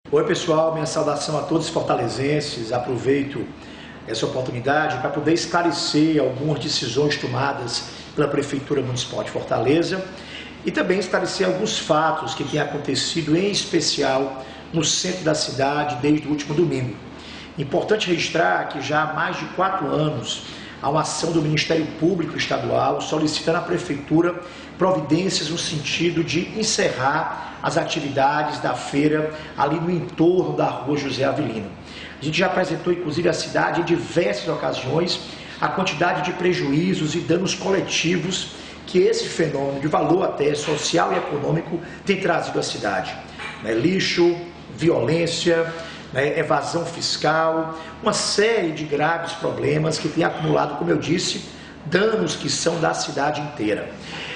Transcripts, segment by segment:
Oi pessoal, minha saudação a todos os fortalezenses. Aproveito essa oportunidade para poder esclarecer algumas decisões tomadas pela Prefeitura Municipal de Fortaleza e também esclarecer alguns fatos que têm acontecido, em especial no centro da cidade desde o último domingo. Importante registrar que já há mais de 4 anos há uma ação do Ministério Público Estadual solicitando à Prefeitura providências no sentido de encerrar as atividades da feira ali no entorno da Rua José Avelino. A gente já apresentou, inclusive, à cidade em diversas ocasiões a quantidade de prejuízos e danos coletivos que esse fenômeno de valor até social e econômico tem trazido à cidade. Lixo, violência, evasão fiscal, uma série de graves problemas que têm acumulado, como eu disse, danos que são da cidade inteira.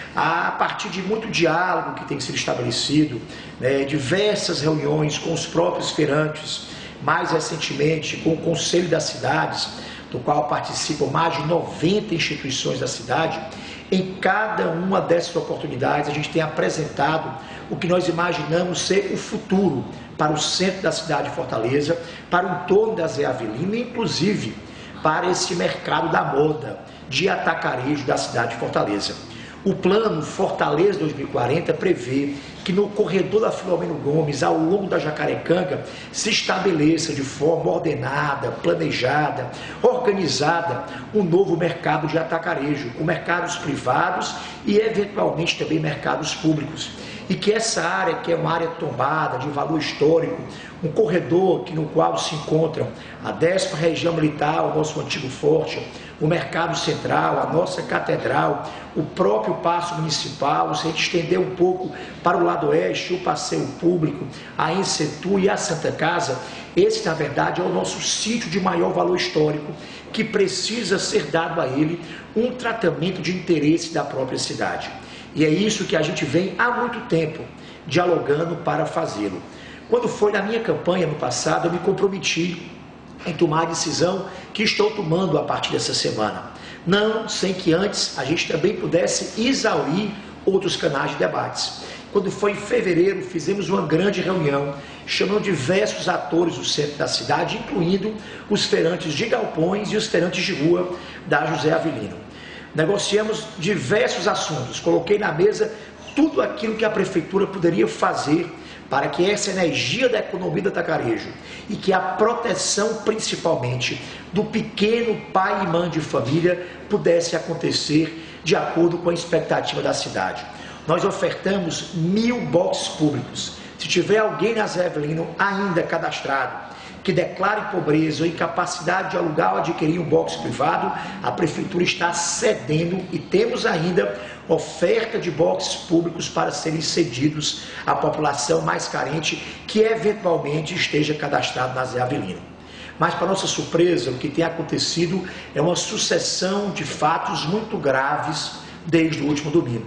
A partir de muito diálogo que tem sido estabelecido, diversas reuniões com os próprios feirantes, mais recentemente com o Conselho das Cidades, do qual participam mais de 90 instituições da cidade, em cada uma dessas oportunidades a gente tem apresentado o que nós imaginamos ser o futuro para o centro da cidade de Fortaleza, para o entorno da Zé Avelino, inclusive para esse mercado da moda de atacarejo da cidade de Fortaleza. O plano Fortaleza 2040 prevê que no corredor da Filomeno Gomes, ao longo da Jacarecanga, se estabeleça de forma ordenada, planejada, organizada, um novo mercado de atacarejo, com mercados privados e eventualmente também mercados públicos. E que essa área, que é uma área tombada, de valor histórico, um corredor no qual se encontram a 10ª Região Militar, o nosso antigo forte, o Mercado Central, a nossa Catedral, o próprio Paço Municipal, se a gente estender um pouco para o lado oeste, o Passeio Público, a Ensetu e a Santa Casa, esse, na verdade, é o nosso sítio de maior valor histórico, que precisa ser dado a ele um tratamento de interesse da própria cidade. E é isso que a gente vem há muito tempo dialogando para fazê-lo. Quando foi na minha campanha no passado, eu me comprometi em tomar a decisão que estou tomando a partir dessa semana. Não sem que antes a gente também pudesse exaurir outros canais de debates. Quando foi em fevereiro, fizemos uma grande reunião, chamando diversos atores do centro da cidade, incluindo os feirantes de galpões e os feirantes de rua da José Avelino. Negociamos diversos assuntos, coloquei na mesa tudo aquilo que a Prefeitura poderia fazer para que essa energia da economia do atacarejo e que a proteção, principalmente, do pequeno pai e mãe de família pudesse acontecer de acordo com a expectativa da cidade. Nós ofertamos 1.000 boxes públicos. Se tiver alguém na Zé Avelino ainda cadastrado, que declare pobreza ou incapacidade de alugar ou adquirir um box privado, a Prefeitura está cedendo e temos ainda oferta de boxes públicos para serem cedidos à população mais carente que eventualmente esteja cadastrado na Zé Avelino. Mas, para nossa surpresa, o que tem acontecido é uma sucessão de fatos muito graves desde o último domingo.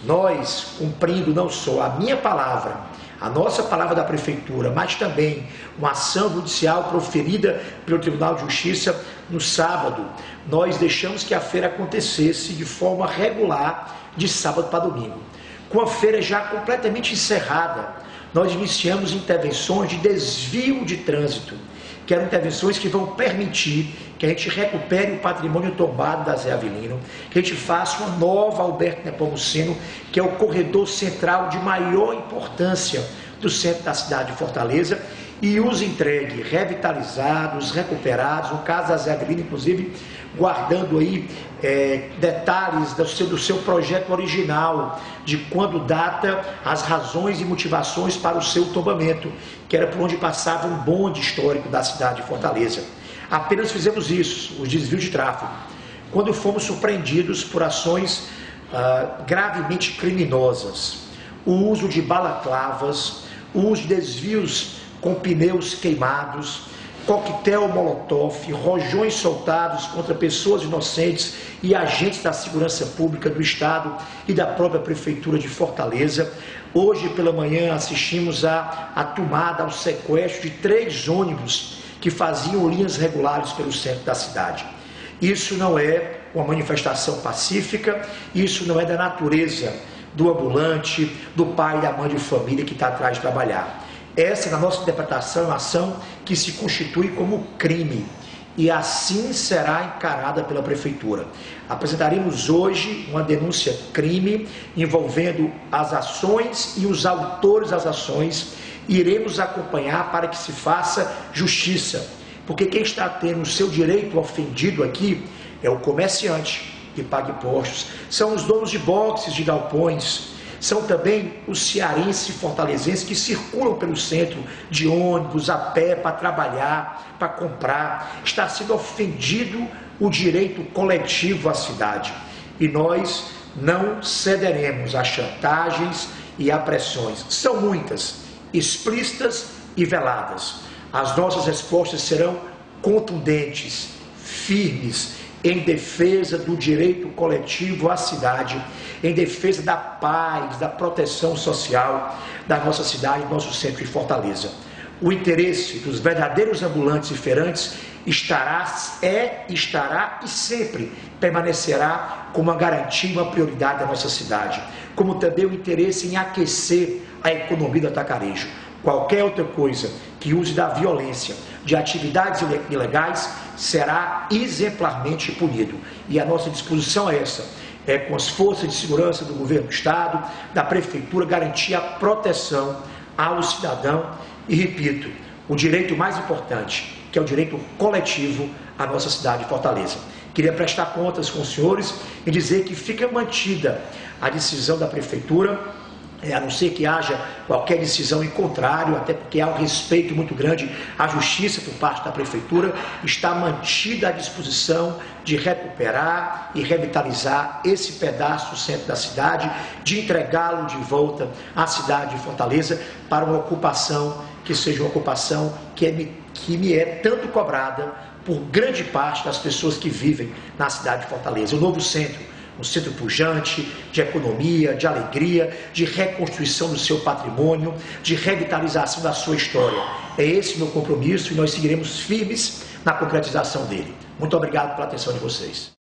Nós, cumprindo não só a minha palavra, a nossa palavra da Prefeitura, mas também uma ação judicial proferida pelo Tribunal de Justiça no sábado, nós deixamos que a feira acontecesse de forma regular de sábado para domingo. Com a feira já completamente encerrada, nós iniciamos intervenções de desvio de trânsito, que eram intervenções que vão permitir que a gente recupere o patrimônio tombado da Zé Avelino, que a gente faça uma nova Alberto Nepomuceno, que é o corredor central de maior importância do centro da cidade de Fortaleza, e os entregue revitalizados, recuperados, no caso da Zé Avelino, inclusive, guardando aí detalhes do seu projeto original, de quando data as razões e motivações para o seu tombamento, que era por onde passava um bonde histórico da cidade de Fortaleza. Apenas fizemos isso, os desvios de tráfego, quando fomos surpreendidos por ações gravemente criminosas, o uso de balaclavas, o uso de desvios com pneus queimados, coquetel molotov, rojões soltados contra pessoas inocentes e agentes da segurança pública do Estado e da própria Prefeitura de Fortaleza. Hoje pela manhã assistimos à tomada, ao sequestro de 3 ônibus que faziam linhas regulares pelo centro da cidade. Isso não é uma manifestação pacífica, isso não é da natureza do ambulante, do pai e da mãe de família que está atrás de trabalhar. Essa, na nossa interpretação, é uma ação que se constitui como crime e assim será encarada pela Prefeitura. Apresentaremos hoje uma denúncia-crime envolvendo as ações e os autores das ações e iremos acompanhar para que se faça justiça, porque quem está tendo o seu direito ofendido aqui é o comerciante que paga impostos, são os donos de boxes, de galpões, são também os cearenses e fortalezenses que circulam pelo centro de ônibus, a pé, para trabalhar, para comprar. Está sendo ofendido o direito coletivo à cidade. E nós não cederemos a chantagens e a pressões. São muitas, explícitas e veladas. As nossas respostas serão contundentes, firmes, em defesa do direito coletivo à cidade, em defesa da paz, da proteção social da nossa cidade, do nosso centro de Fortaleza. O interesse dos verdadeiros ambulantes e feirantes estará e sempre permanecerá como uma garantia, uma prioridade da nossa cidade, como também o interesse em aquecer a economia do atacarejo. Qualquer outra coisa que use da violência, de atividades ilegais, será exemplarmente punido. E a nossa disposição é essa, com as forças de segurança do governo do Estado, da Prefeitura, garantir a proteção ao cidadão e, repito, o direito mais importante, que é o direito coletivo à nossa cidade de Fortaleza. Queria prestar contas com os senhores e dizer que fica mantida a decisão da Prefeitura, a não ser que haja qualquer decisão em contrário, até porque há um respeito muito grande à justiça por parte da Prefeitura, está mantida a disposição de recuperar e revitalizar esse pedaço do centro da cidade, de entregá-lo de volta à cidade de Fortaleza para uma ocupação que seja uma ocupação que me é tanto cobrada por grande parte das pessoas que vivem na cidade de Fortaleza. O novo centro, um centro pujante, de economia, de alegria, de reconstrução do seu patrimônio, de revitalização da sua história. É esse o meu compromisso e nós seguiremos firmes na concretização dele. Muito obrigado pela atenção de vocês.